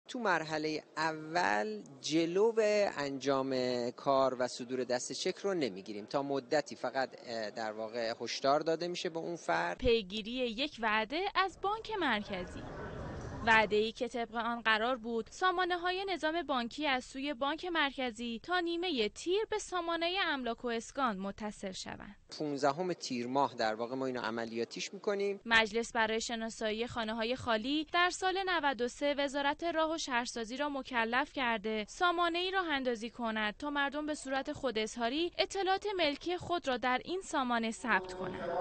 تو مرحله اول جلو به انجام کار و صدور دست چک رو نمیگیریم، تا مدتی فقط در واقع هشدار داده میشه به اون فرد. پیگیری یک وعده از بانک مرکزی، وعده‌ای که طبق آن قرار بود سامانه‌های نظام بانکی از سوی بانک مرکزی تا نیمه تیر به سامانه املاک و اسکان متصل شوند. 15 تیر ماه در واقع ما اینو عملیاتیش میکنیم. مجلس برای شناسایی خانه‌های خالی در سال 93 وزارت راه و شهرسازی را مکلف کرده سامانه‌ای راه اندازی کند تا مردم به صورت خوداظهاری اطلاعات ملکی خود را در این سامانه ثبت کنند.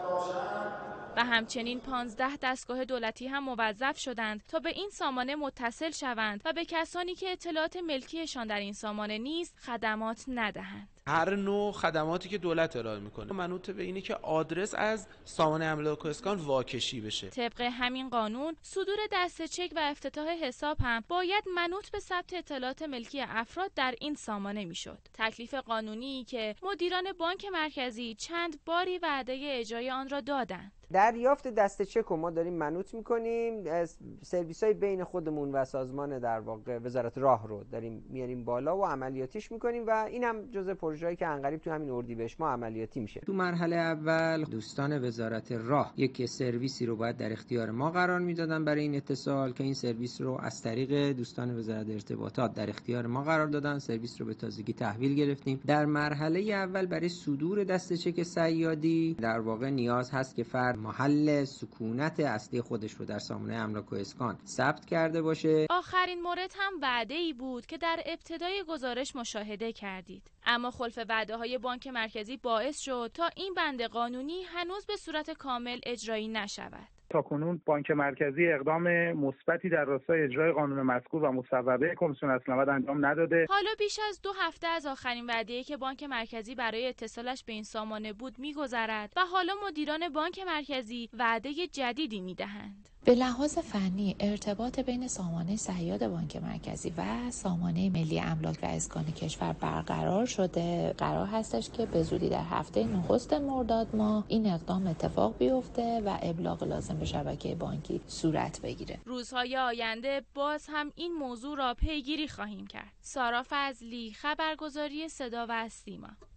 و همچنین 15 دستگاه دولتی هم موظف شدند تا به این سامانه متصل شوند و به کسانی که اطلاعات ملکیشان در این سامانه نیست خدمات ندهند. هر نوع خدماتی که دولت ارائه میکنه منوط به اینه که آدرس از سامانه املاک و اسکان واکشی بشه. طبق همین قانون صدور دست چک و افتتاح حساب هم باید منوط به ثبت اطلاعات ملکی افراد در این سامانه میشد. تکلیف قانونی که مدیران بانک مرکزی چند باری وعده اجرای آن را دادند. دریافت دست چک رو ما داریم منوط میکنیم، سرویس‌های بین خودمون و سازمان در واقع وزارت راه رو داریم میاریم بالا و عملیاتیش میکنیم و اینم جزء پروژه‌ای که عنقریب تو همین اردیبهشت ما عملیاتی میشه. تو مرحله اول دوستان وزارت راه یک سرویسی رو باید در اختیار ما قرار میدادن برای این اتصال که این سرویس رو از طریق دوستان وزارت ارتباطات در اختیار ما قرار دادن. سرویس رو به تازگی تحویل گرفتیم. در مرحله اول برای صدور دست چک صیادی در واقع نیاز هست که فرد محل سکونت اصلی خودش رو در سامانه املاک و اسکان ثبت کرده باشه. آخرین مورد هم وعده‌ای بود که در ابتدای گزارش مشاهده کردید. اما خلف وعده‌های بانک مرکزی باعث شد تا این بند قانونی هنوز به صورت کامل اجرایی نشود. تاکنون بانک مرکزی اقدام مثبتی در راستای اجرای قانون مذکور و مصوبه کمیسیون اصلاحات انجام نداده. حالا بیش از 2 هفته از آخرین وعده‌ای که بانک مرکزی برای اتصالش به این سامانه بود می‌گذرد و حالا مدیران بانک مرکزی وعده جدیدی می‌دهند. به لحاظ فنی ارتباط بین سامانه صیاد بانک مرکزی و سامانه ملی املاک و اسکان کشور برقرار شده. قرار هستش که به زودی در هفته نخست مرداد ماه این اقدام اتفاق بیفته و ابلاغ لازم به شبکه بانکی صورت بگیره. روزهای آینده باز هم این موضوع را پیگیری خواهیم کرد. سارا فضلی، خبرگزاری صدا و سیما.